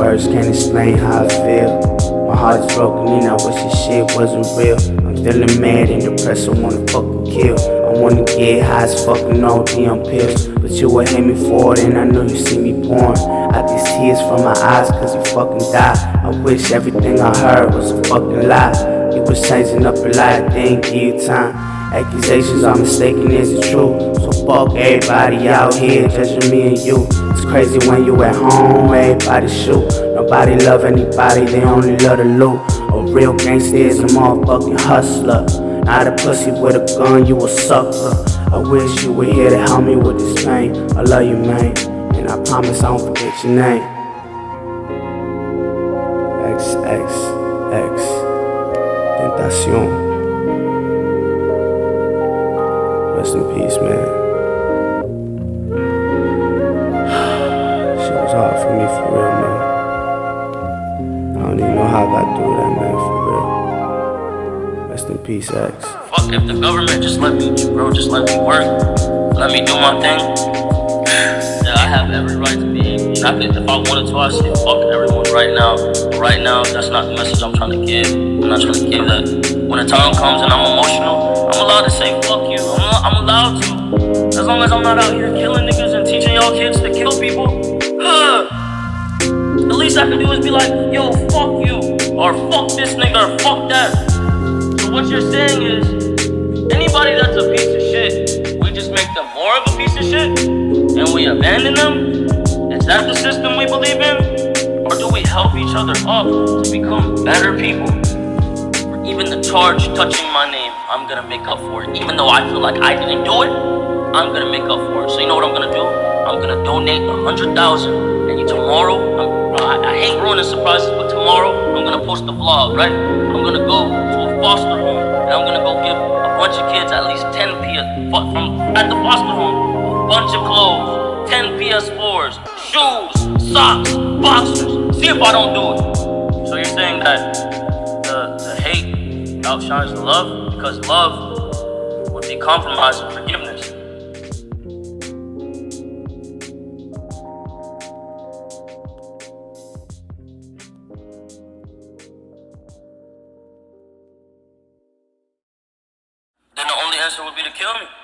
words can't explain how I feel. My heart is broken and I wish this shit wasn't real. I'm feeling mad and depressed, I wanna fucking kill. I wanna get high as fucking OD on pills. But you would hate me for it and I know you see me pouring out these tears from my eyes cause you fucking died. I wish everything I heard was a fucking lie. You was changing up a lot, didn't give you time. Accusations are mistaken, is it true? So fuck everybody out here judging me and you. It's crazy when you at home, everybody shoot. Nobody love anybody, they only love the loot. A real gangster is a motherfucking hustler. Not a pussy with a gun, you a sucker. I wish you were here to help me with this pain. I love you, man, and I promise I won't forget your name. XXX Tentacion. Rest in peace, man. Shit was hard for me, for real, man. I don't even know how I got through that, man, for real. Rest in peace, X. Fuck if the government just let me, bro, just let me work. Let me do my thing. Yeah, I have every right to be angry. And if I wanted to, I'd say fuck everyone right now. But right now, that's not the message I'm trying to give. I'm not trying to give that. When the time comes and I'm emotional, I'm allowed to say fuck you. I'm allowed to. As long as I'm not out here killing niggas and teaching y'all kids to kill people. The least I can do is be like, yo, fuck you. Or fuck this nigga, or fuck that. So what you're saying is, anybody that's a piece of shit, we just make them more of a piece of shit? And we abandon them? Is that the system we believe in? Or do we help each other up to become better people? Even the charge touching my name, I'm gonna make up for it. Even though I feel like I didn't do it, I'm gonna make up for it. So you know what I'm gonna do? I'm gonna donate 100,000. And tomorrow, I hate ruining surprises, but tomorrow I'm gonna post a vlog, right? I'm gonna go to a foster home and I'm gonna go give a bunch of kids at least 10 from at the foster home, a bunch of clothes, 10 PS4s, shoes, socks, boxers. See if I don't do it. So you're saying that the hate outshines the love, because love would be compromised with forgiveness. Then the only answer would be to kill me.